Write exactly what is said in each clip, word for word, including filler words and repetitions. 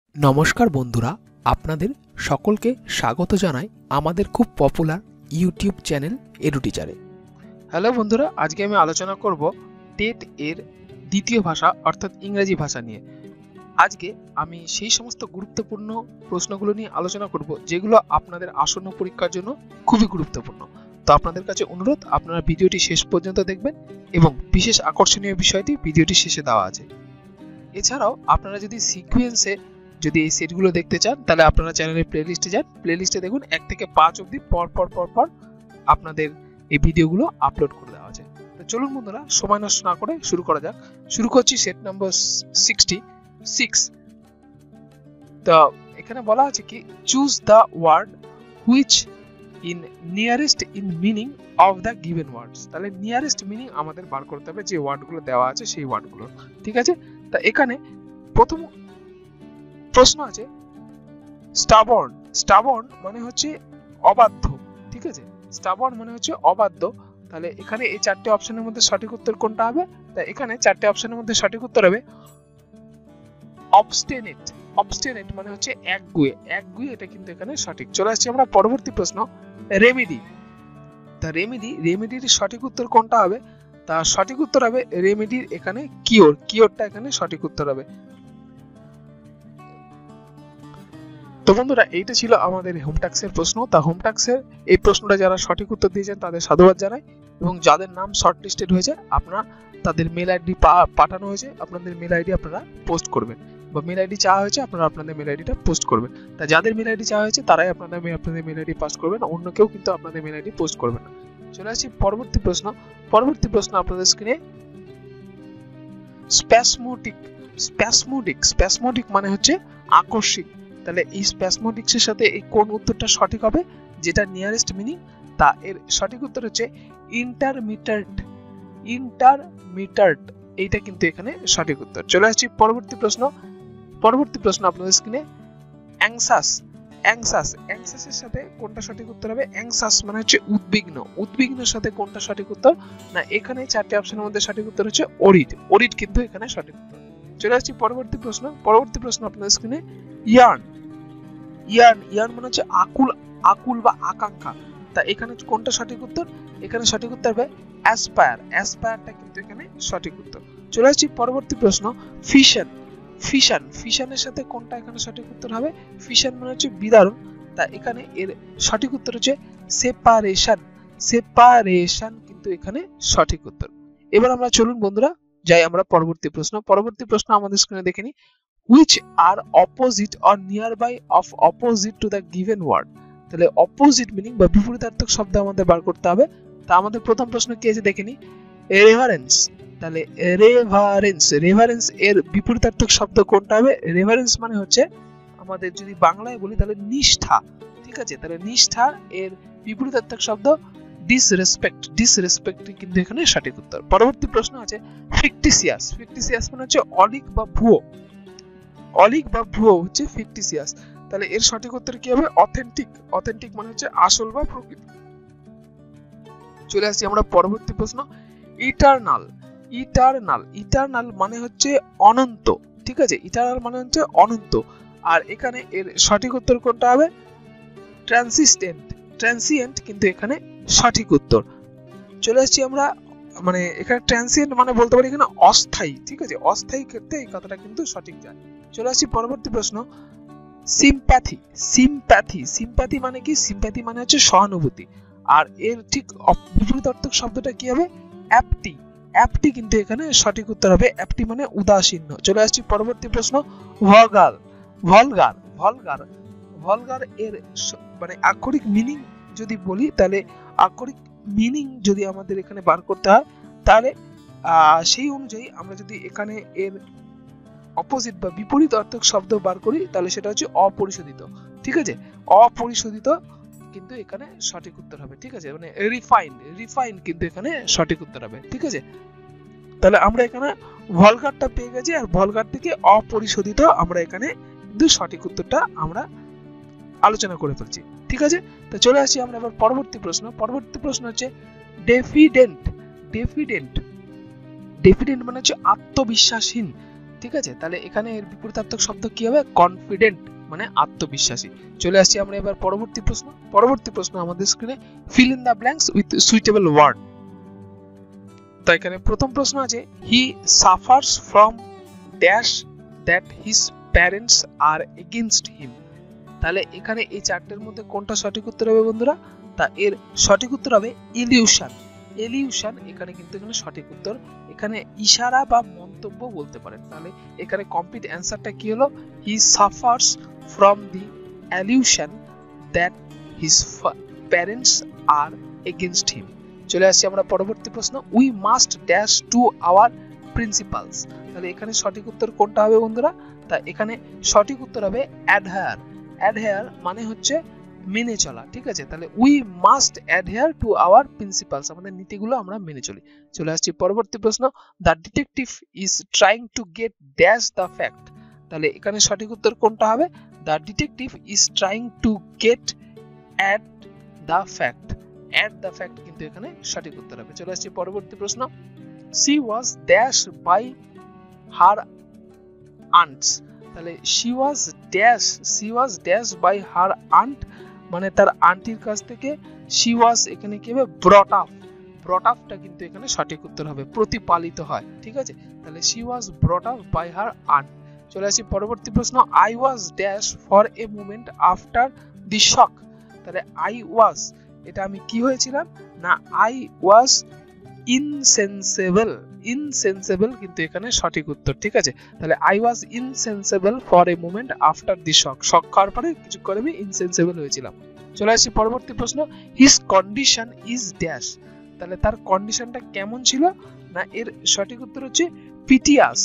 নমস্কার বন্ধুরা, আপনাদের সকলকে স্বাগত জানাই আমাদের খুব পপুলার ইউটিউব চ্যানেল এডুটিচারে। হ্যালো বন্ধুরা, আজকে আমি আলোচনা করব টেট এর দ্বিতীয় ভাষা অর্থাৎ ইংরেজি ভাষা নিয়ে। আজকে আমি সেই সমস্ত গুরুত্বপূর্ণ প্রশ্নগুলো নিয়ে আলোচনা করব যেগুলো আপনাদের আসন্ন পরীক্ষার জন্য খুবই গুরুত্বপূর্ণ। তো আপনাদের কাছে অনুরোধ, আপনারা ভিডিওটি শেষ পর্যন্ত দেখবেন এবং বিশেষ আকর্ষণীয় বিষয়টি ভিডিওটি শেষে দেওয়া আছে। এছাড়াও আপনারা যদি সিকোয়েন্সে যদি এই সেটগুলো দেখতে চান তাহলে আপনারা চ্যানেলের প্লেলিস্টে যান, প্লেলিস্টে দেখুন এক থেকে পাঁচ অবধি পর পর পর পর আপনাদের এই ভিডিওগুলো আপলোড করে দেওয়া আছে। তো চলুন বন্ধুরা, সময় নষ্ট না করে শুরু করা যাক। শুরু করছি সেট নাম্বার সিক্সটি সিক্স। তো এখানে বলা আছে কি, choose the word which in nearest in meaning of the given words. তাহলে নিয়ারেস্ট মিনিং আমাদের বার করতে হবে, যে ওয়ার্ডগুলো দেওয়া আছে সেই ওয়ার্ডগুলো। ঠিক আছে, তা এখানে প্রথম প্রশ্ন আছে স্টাবর্ন। স্টাবর্ন মানে হচ্ছে অবাধ্য। ঠিক আছে, স্টাবর্ন মানে হচ্ছে অবাধ্য। তাহলে এখানে এই চারটে অপশনের মধ্যে সঠিক উত্তর কোনটা হবে? তা এখানে চারটে অপশনের মধ্যে সঠিক উত্তর হবে অবস্টেনেট। অবস্টেনেট মানে হচ্ছে একগুঁয়ে। একগুঁয়ে, এটা কিন্তু এখানে সঠিক। চলে আসছে আমরা পরবর্তী প্রশ্ন, রেমেডি। তা রেমেডি, রেমেডির সঠিক উত্তর কোনটা হবে? তা সঠিক উত্তর হবে রেমেডির এখানে কিওর। কিওরটা এখানে সঠিক উত্তর হবে। তো বন্ধুরা, এইটা ছিল আমাদের হোমটাক্সের প্রশ্ন। তা হোমটাক্সের এই প্রশ্নটা যারা সঠিক উত্তর দিয়েছেন তাদের সাধুবাদ জানাই, এবং যাদের নাম শর্টলিস্টেড হয়েছে আপনারা তাদের মেল আইডি পাঠানো হয়েছে, আপনাদের মেল আইডি আপনারা পোস্ট করবেন, বা মেল আইডি চাওয়া হয়েছে আপনারা আপনাদের মেল আইডিটা পোস্ট করবেন। তা যাদের মেল আইডি চাওয়া হয়েছে তারাই আপনাদের আপনাদের মেল আইডি পাস করবেন, অন্য কেউ কিন্তু আপনাদের মেল আইডি পোস্ট করবেন না। চলে আসছি পরবর্তী প্রশ্ন। পরবর্তী প্রশ্ন আপনাদের স্ক্রিনে স্প্যাসমোটিক। স্প্যাসমোটিক স্প্যাসমোটিক মানে হচ্ছে আকস্মিক। তাহলে এই স্প্যাসমোটিক্সের সাথে এই কোন উত্তরটা সঠিক হবে, যেটা নিয়ারেস্ট মিনিং? তা এর সঠিক উত্তর হচ্ছে ইন্টারমিটার্ট। ইন্টারমিটার্ট, এইটা কিন্তু এখানে সঠিক উত্তর। চলে আসছি পরবর্তী প্রশ্ন। পরবর্তী প্রশ্ন আপনাদের স্ক্রিনে অ্যাংসাস। অ্যাংসাস অ্যাংসাসের সাথে কোনটা সঠিক উত্তর হবে? অ্যাংসাস মানে হচ্ছে উদ্বিগ্ন। উদ্বিগ্নের সাথে কোনটা সঠিক উত্তর? না, এখানে চারটি অপশনের মধ্যে সঠিক উত্তর হচ্ছে অরিড। অরিড কিন্তু এখানে সঠিক উত্তর। চলে আসছি পরবর্তী প্রশ্ন। পরবর্তী প্রশ্ন আপনাদের স্ক্রিনে ইয়ার্ন। ইয়ার্ন ইয়ার্ন মানে হচ্ছে আকুল, আকুল বা আকাঙ্ক্ষা। তা এখানে কোনটা সঠিক উত্তর? এখানে সঠিক উত্তর হবে অ্যাসপায়ার। অ্যাসপায়ারটা কিন্তু এখানে সঠিক উত্তর। চলে আসছি পরবর্তী প্রশ্ন, ফিশন। ফিশন ফিশনের সাথে কোনটা এখানে সঠিক উত্তর হবে? ফিশন মানে হচ্ছে বিদারণ। তা এখানে এর সঠিক উত্তর হচ্ছে সেপারেশন। সেপারেশন কিন্তু এখানে সঠিক উত্তর। এবার আমরা চলুন বন্ধুরা যাই আমরা পরবর্তী প্রশ্ন। পরবর্তী প্রশ্ন আমাদের স্ক্রিনে দেখে নিই, which are opposite or nearby of opposite to the given word। তাহলে অপোজিট মিনিং বা বিপরীতার্থক শব্দ আমাদের বার করতে হবে। তা আমাদের প্রথম প্রশ্ন কি আছে দেখে নিই, রেভারেন্স। তাহলে রেভারেন্স রেভারেন্স এর বিপরীতার্থক শব্দ কোনটা হবে? রেভারেন্স মানে হচ্ছে আমাদের যদি বাংলায় বলি তাহলে নিষ্ঠা। ঠিক আছে, তাহলে নিষ্ঠা এর বিপরীতার্থক শব্দ ডিসরেসপেক্ট। ডিসরেসপেক্ট কিন্তু এখানে সঠিক উত্তর। পরবর্তী প্রশ্ন আছে ফিকটিসিয়াস। ফিকটিসিয়াস মানে হচ্ছে অলিক বা ভুয়ো। অলিক বা ভুয়ো হচ্ছে ফিকটিসিয়াস। তাহলে এর সঠিক উত্তর কি হবে? অথেন্টিক। অথেন্টিক মানে হচ্ছে আসল বা প্রকৃত। চলে আসছি আমরা পরবর্তী প্রশ্ন, ইটারনাল। ইটারনাল ইটারনাল মানে হচ্ছে অনন্ত। ঠিক আছে, ইটারনাল মানে হচ্ছে অনন্ত। আর এখানে এর সঠিক উত্তর কোনটা হবে? ট্রানসিস্টেন্ট। ট্রানসিয়েন্ট কিন্তু এখানে সঠিক উত্তর। চলে আসছি আমরা, মানে এখানে ট্রানসিয়েন্ট মানে বলতে পারি এখানে অস্থায়ী। ঠিক আছে, অস্থায়ী ক্ষেত্রে এই কথাটা কিন্তু সঠিক যায়। চলে আসছি পরবর্তী প্রশ্ন, সিম্প্যাথি। সিম্প্যাথি সিম্প্যাথি মানে কি? সিম্প্যাথি মানে হচ্ছে সহানুভূতি। আর এর ঠিক বিপরীতার্থক শব্দটা কি হবে? অ্যাপটি। অ্যাপটি কিন্তু এখানে সঠিক উত্তর হবে। অ্যাপটি মানে উদাসীন। চলে আসছি পরবর্তী প্রশ্ন, ভলগার। ভলগার ভলগার ভলগার এর মানে আক্ষরিক মিনিং যদি বলি, তাহলে আক্ষরিক মিনিং যদি আমাদের এখানে বার করতে হয়, তাহলে সেই অনুযায়ী আমরা যদি এখানে এর অপোজিট বা বিপরীত অর্থক শব্দ বার করি তাহলে সেটা হচ্ছে অপরিশোধিত। ঠিক আছে, অপরিশোধিত কিন্তু এখানে সঠিক উত্তর হবে। ঠিক আছে, মানে রিফাইন্ড। রিফাইন্ড কিন্তু এখানে সঠিক উত্তর হবে। ঠিক আছে, তাহলে আমরা এখানে ভলগারটা পেয়ে গেছি, আর ভলগার থেকে অপরিশোধিত আমরা এখানে কিন্তু সঠিক উত্তরটা আমরা আলোচনা করে ফেলছি। ঠিক আছে, তো চলে আসি আমরা এবার পরবর্তী প্রশ্ন। পরবর্তী প্রশ্ন হচ্ছে ডেফিডেন্ট। ডেফিডেন্ট ডেফিডেন্ট মানে হচ্ছে আত্মবিশ্বাসহীন। ঠিক আছে, তাহলে এখানে এর বিপরীতার্থক শব্দ কি হবে? কনফিডেন্ট মানে আত্মবিশ্বাসী। চলে আসছি আমরা এবার পরবর্তী প্রশ্ন। পরবর্তী প্রশ্ন আমাদের স্ক্রিনে, fill in the blanks with suitable word. তো এখানে প্রথম প্রশ্ন আছে, he suffers from dash that his parents are against him. তাহলে এখানে এই চারটের মধ্যে কোনটা সঠিক উত্তর হবে বন্ধুরা? তা এর সঠিক উত্তর হবে ইলিউশন। এলিউশন এখানে কিন্তু এখানে সঠিক উত্তর। এখানে ইশারা বা মন্তব্য বলতে পারেন। তাহলে এখানে কমপ্লিট অ্যান্সারটা কি হলো? He suffers from the illusion that his parents are against him. চলে আসছি আমরা পরবর্তী প্রশ্ন, we must dash to our principles. তাহলে এখানে সঠিক উত্তর কোনটা হবে বন্ধুরা? তা এখানে সঠিক উত্তর হবে অ্যাডহায়ার। অ্যাডহায়ার মানে হচ্ছে মেনে চলা, ঠিক আছে। তাহলে we must adhere to our principles, আমাদের নীতিগুলো আমরা মেনে চলি। চলে আসছি পরবর্তী প্রশ্ন, the detective is trying to get dash the fact. তাহলে এখানে সঠিক উত্তর কোনটা হবে? The detective is trying to get at the fact. At the fact কিন্তু এখানে সঠিক উত্তর হবে। চলে আসছি পরবর্তী প্রশ্ন, she was dash by her aunts. তাহলে she was dash she was dash by her aunt মানে তার আন্টির কাছ থেকে she was এখানে কি হবে? brought up। brought up টা কিন্তু এখানে সঠিক উত্তর হবে, প্রতিপালিত হয়, ঠিক আছে। তাহলে she was brought up by her aunt। চলে আসি পরবর্তী প্রশ্ন, I was dash for a moment after the shock। তাহলে I was এটা আমি কি হয়েছিলাম? না I was insensible। insensible কিন্তু এখানে সঠিক উত্তর, ঠিক আছে। তাহলে I was insensible for a moment after the shock। শক খাওয়ার পরে কিছুক্ষণ আমি insensible হয়েছিলাম। চলে আসি পরবর্তী প্রশ্ন, his condition is dash। তাহলে তার কন্ডিশনটা কেমন ছিল? না এর সঠিক উত্তর হচ্ছে piteous।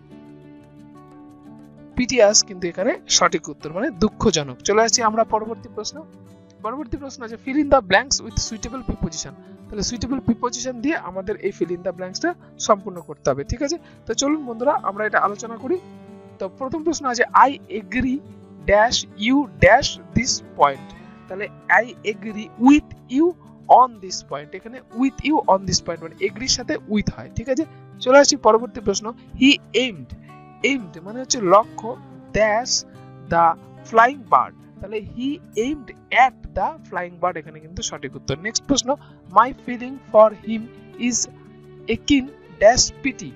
piteous কিন্তু এখানে সঠিক উত্তর মানে দুঃখজনক। চলে আসি আমরা পরবর্তী প্রশ্ন। পরবর্তী প্রশ্ন আছে, fill in the blanks with suitable preposition. তাহলে সুইটেবল প্রিপোজিশন দিয়ে আমাদের এই ফিল ইন দ্য ব্ল্যাঙ্কসটা সম্পূর্ণ করতে হবে, ঠিক আছে। তো চলুন বন্ধুরা আমরা এটা আলোচনা করি। তো প্রথম প্রশ্ন আছে, I agree dash you dash this point. তাহলে I agree with you on this point. এখানে with you on this point মানে এগ্রির সাথে উইথ হয়, ঠিক আছে। চলে আসি পরবর্তী প্রশ্ন, হি এইমড। এইমড মানে হচ্ছে লক্ষ্য, ড্যাশ দ্য ফ্লাইং বার্ড। তাহলে he aimed at the flying bird এখানে কিন্তু সঠিক উত্তর। নেক্সট প্রশ্ন, my feeling for him is akin dash pity.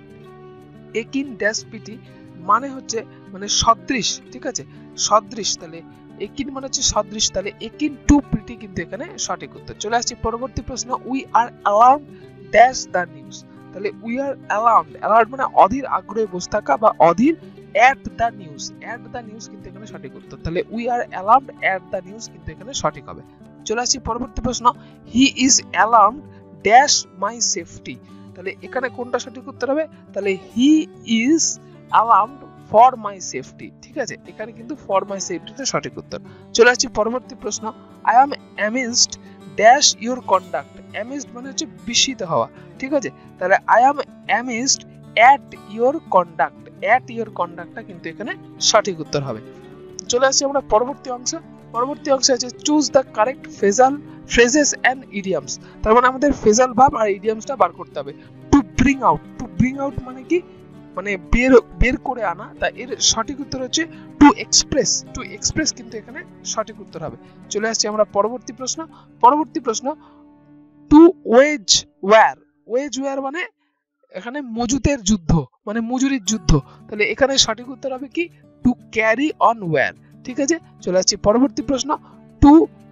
Akin dash pity মানে হচ্ছে মানে সদৃশ, ঠিক আছে, সদৃশ। তাহলে একিন মানে হচ্ছে সদৃশ, তাহলে একিন টু পিটি কিন্তু এখানে সঠিক উত্তর। চলে আসছি পরবর্তী প্রশ্ন, we are alarmed dash the news. তাহলে উই আর অ্যালার্মড, অ্যালার্মড মানে অধীর আগ্রহে বসে থাকা বা অধীর, at the news, at the news কিন্তু এখানে সঠিক উত্তর। তাহলে we are alarmed at the news কিন্তু এখানে সঠিক হবে। চলে আসি পরবর্তী প্রশ্ন, he is alarmed dash my safety। তাহলে এখানে কোনটা সঠিক উত্তর হবে? তাহলে he is alarmed for my safety, ঠিক আছে। এখানে কিন্তু for my safety তে সঠিক উত্তর। চলে আসি পরবর্তী প্রশ্ন, I am amazed dash your conduct। amazed মানে হচ্ছে বিস্মিত হওয়া, ঠিক আছে। তাহলে I am amazed at your conduct, at your conduct কিন্তু এখানে সঠিক উত্তর হবে। চলে আসছি আমরা পরবর্তী অংশ। পরবর্তী অংশে আছে choose the correct phrasal phrases and idioms. তার মানে আমাদের ফ্রেজাল ভার্ব আর ইডিয়মসটা বার করতে হবে। To bring out, to bring out মানে কি? মানে বের বের করে আনা। তা এর সঠিক উত্তর হচ্ছে টু এক্সপ্রেস। টু এক্সপ্রেস কিন্তু এখানে সঠিক উত্তর হবে। চলে আসছি আমরা পরবর্তী প্রশ্ন। পরবর্তী প্রশ্ন, to wage war. Wage war মানে এখানে মজুতের যুদ্ধ মানে মজুরির যুদ্ধ। তাহলে এখানে সঠিক উত্তর হবে কি? টু ক্যারি অন ওয়্যার, ঠিক আছে। চলে আসছি পরবর্তী প্রশ্ন, to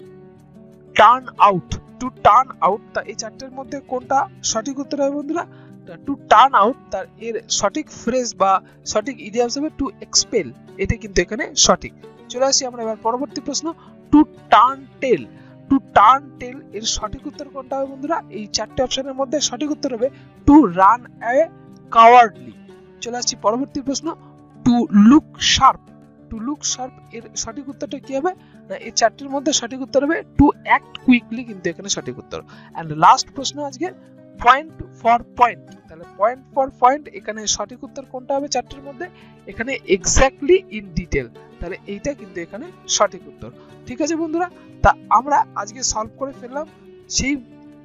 turn out. To turn out, তা এই চারটের মধ্যে কোনটা সঠিক উত্তর হবে বন্ধুরা? টু টার্ন আউট তার এর সঠিক ফ্রেজ বা সঠিক ইডিয়মস হবে টু এক্সপেল। এটা কিন্তু এখানে সঠিক। চলে আসি আমরা এবার পরবর্তী প্রশ্ন, to turn tail. To turn tail এর সঠিক উত্তর কোনটা হবে বন্ধুরা? এই চারটি অপশনের মধ্যে সঠিক উত্তর হবে টু রান অ্যাওয়ে কাওয়ার্ডলি। চলে আসছি পরবর্তী প্রশ্ন, to look sharp. To look sharp এর সঠিক উত্তরটা কি হবে? না এই চারটির মধ্যে সঠিক উত্তর হবে টু অ্যাক্ট কুইকলি কিন্তু এখানে সঠিক উত্তর। এন্ড লাস্ট প্রশ্ন আজকে, পয়েন্ট ফর পয়েন্ট। তাহলে পয়েন্ট ফর পয়েন্ট এখানে সঠিক উত্তর কোনটা হবে চারটির মধ্যে? এখানে এক্স্যাক্টলি ইন ডিটেল। তাহলে এইটা কিন্তু এখানে সঠিক উত্তর, ঠিক আছে বন্ধুরা। তা আমরা আজকে সলভ করে ফেললাম সেই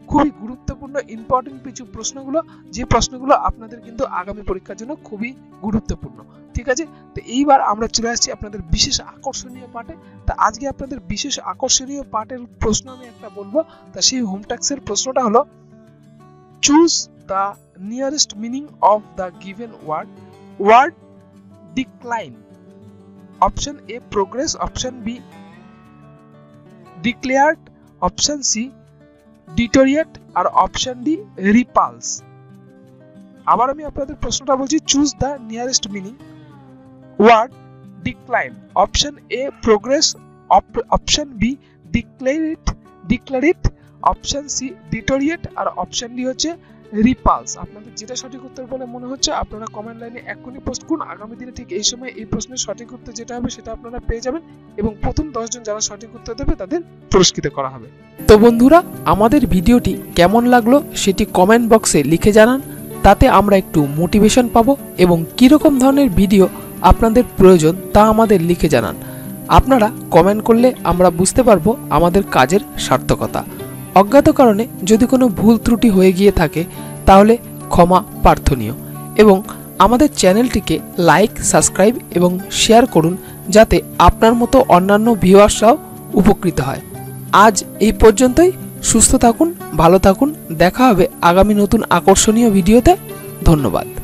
খুবই গুরুত্বপূর্ণ ইম্পর্টেন্ট কিছু প্রশ্নগুলো, যে প্রশ্নগুলো আপনাদের কিন্তু আগামী পরীক্ষার জন্য খুবই গুরুত্বপূর্ণ। ঠিক আছে, তো এইবার আমরা চলে আসছি আপনাদের বিশেষ আকর্ষণীয় পার্টে। তা আজকে আপনাদের বিশেষ আকর্ষণীয় পার্টের প্রশ্ন আমি একটা বলবো। তা সেই হোম ট্যাক্সের প্রশ্নটা হলো, choose the nearest meaning of the given word. Word decline, option A progress, option B declared, option C deteriorate, আর অপশন ডি রিপালস। আবার আমি আপনাদের প্রশ্নটা বলছি, choose the nearest meaning. Word decline, option A progress, option B declarate declarate, option C deteriorate, আর option D হচ্ছে repulse. আপনাদের যেটা সঠিক উত্তর বলে মনে হচ্ছে আপনারা কমেন্ট লাইনে এক্ষুনি পোস্ট করুন। আগামী দিনে ঠিক এই সময় এই প্রশ্নের সঠিক উত্তর যেটা হবে সেটা আপনারা পেয়ে যাবেন, এবং প্রথম দশ জন যারা সঠিক উত্তর দেবে তাদের পুরস্কৃত করা হবে। তো বন্ধুরা, আমাদের ভিডিওটি কেমন লাগলো সেটি কমেন্ট বক্সে লিখে জানান। তাতে আমরা একটু মোটিভেশন পাবো, এবং কীরকম ধরনের ভিডিও আপনাদের প্রয়োজন তা আমাদের লিখে জানান। আপনারা কমেন্ট করলে আমরা বুঝতে পারবো আমাদের কাজের সার্থকতা। অজ্ঞাত কারণে যদি কোনো ভুল ত্রুটি হয়ে গিয়ে থাকে তাহলে ক্ষমা প্রার্থনীয়, এবং আমাদের চ্যানেলটিকে লাইক, সাবস্ক্রাইব এবং শেয়ার করুন, যাতে আপনার মতো অন্যান্য ভিউয়ার্সরাও উপকৃত হয়। আজ এই পর্যন্তই। সুস্থ থাকুন, ভালো থাকুন। দেখা হবে আগামী নতুন আকর্ষণীয় ভিডিওতে। ধন্যবাদ।